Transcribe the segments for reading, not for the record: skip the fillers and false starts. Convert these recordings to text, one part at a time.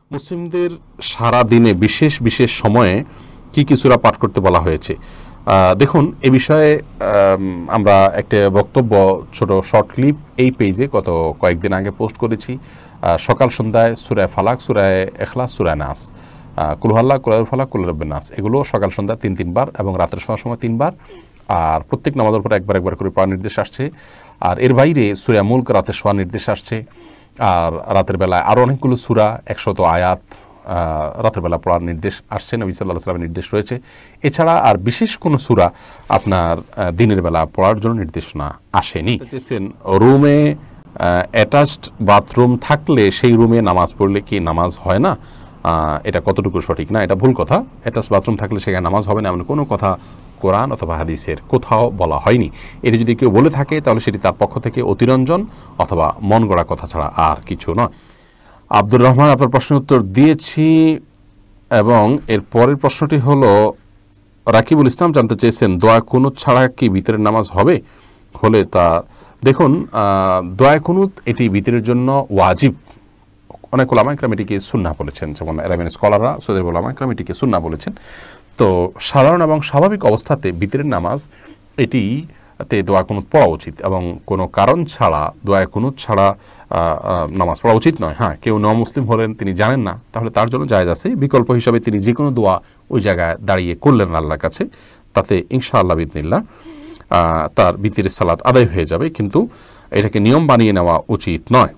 মুসলিমদের সারা দিনে বিশেষ বিশেষ সময়ে কি কি সূরা পাঠ করতে বলা হয়েছে? দেখুন, এ বিষয়ে আমরা একটা বক্তব্য ছোট শর্ট ক্লিপ এই পেজে গত কয়েকদিন আগে পোস্ট করেছি। সকাল সন্ধ্যায় সূরা ফালাক, সূরা ইখলাস, সূরা নাস, কুল হুয়াল্লাহ, কুল আউযু ফালাক, কুল রাব্বিন নাস, এগুলো সকাল সন্ধ্যা তিনবার এবং রাতের শোয়ার সময় তিনবার, আর প্রত্যেক নামাজের পর একবার একবার করে পড়ার নির্দেশ আসছে। আর এর বাইরে সূরা মুলক রাতে শোয়ার নির্দেশ আসছে। আর রাতের বেলায় আরও অনেকগুলো সূরা 100 আয়াত রাতের বেলা পড়ার নির্দেশ আসছে, নবী সাল্লাল্লাহু আলাইহি ওয়াসাল্লামের নির্দেশ রয়েছে। এছাড়া আর বিশেষ কোনো সূরা আপনার দিনের বেলা পড়ার জন্য নির্দেশনা আসেনি। রুমে অ্যাটাচড বাথরুম থাকলে সেই রুমে নামাজ পড়লে কি নামাজ হয় না? এটা কতটুকু সঠিক? না, এটা ভুল কথা। অ্যাটাচ বাথরুম থাকলে সেখানে নামাজ হবে না এমন কোনো কথা কোরআন অথবা হাদিসের কোথাও বলা হয়নি। এটি যদি কেউ বলে থাকে তাহলে সেটি তার পক্ষ থেকে অতিরঞ্জন অথবা মন গড়া কথা ছাড়া আর কিছু নয়। আব্দুর রহমান আপনার প্রশ্নের উত্তর দিয়েছি, এবং এর পরের প্রশ্নটি হলো রাকিবুল ইসলাম জানতে চেয়েছেন, দোয়া কুনুত ছাড়া কি ভিতরের নামাজ হবে? হলে তা দেখুন, দোয়া কুনুত এটি ভিতরের জন্য ওয়াজিব। অনেক ওলামা ইকরাম এটিকে সুন্নাহ বলেছেন, যেমন আরবিয়ান স্কলাররা, সৌদি ওলামা ইকরাম এটিকে সুন্নাহ বলেছেন। তো সাধারণ এবং স্বাভাবিক অবস্থাতে ভিতরের নামাজ এটিতে দোয়া কুনুত পড়া উচিত, এবং কোনো কারণ ছাড়া দোয়া কুনুত ছাড়া নামাজ পড়া উচিত নয়। হ্যাঁ, কেউ মুসলিম হলেন, তিনি জানেন না, তাহলে তার জন্য জায়েজ আছে। বিকল্প হিসাবে তিনি যে কোনো দোয়া ওই জায়গায় দাঁড়িয়ে করলেন আল্লাহর কাছে, তাতে ইনশাআল্লাহ বিদনিল্লাহ তার ভিতরের সালাত আদায় হয়ে যাবে। কিন্তু এটাকে নিয়ম বানিয়ে নেওয়া উচিত নয়।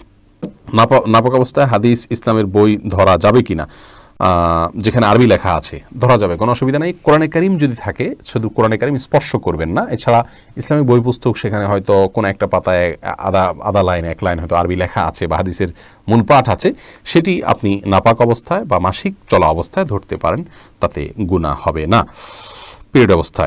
নাপাক অবস্থায় হাদিস ইসলামের বই ধরা যাবে কিনা? যেখানে আরবি লেখা আছে ধরা যাবে, কোনো অসুবিধা নেই। কোরআনে কারিম যদি থাকে, শুধু কোরআনে কারিম স্পর্শ করবেন না। এছাড়া ইসলামিক বই পুস্তক, সেখানে হয়তো কোনো একটা পাতায় আধা লাইন, এক লাইন হয়তো আরবি লেখা আছে বা হাদিসের মূল পাঠ আছে, সেটি আপনি নাপাক অবস্থায় বা মাসিক চলা অবস্থায় ধরতে পারেন, তাতে গুনাহ হবে না। পিরিয়ড অবস্থায়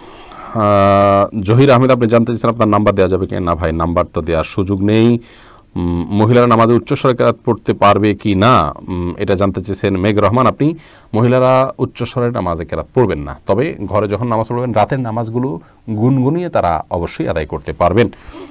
জহির আহমেদ আপনি জানতে চাইছেন আপনার নাম্বার দেওয়া যাবে কি না? ভাই, নাম্বার তো দেওয়ার সুযোগ নেই। মহিলারা নামাজে উচ্চস্বরে কেরাত পড়তে পারবে কি না, এটা জানতে চেয়েছেন মেঘ রহমান আপনি। মহিলারা উচ্চস্বরে নামাজে কেরাত পড়বেন না, তবে ঘরে যখন নামাজ পড়বেন রাতের নামাজগুলো গুনগুনিয়ে তারা অবশ্যই আদায় করতে পারবেন।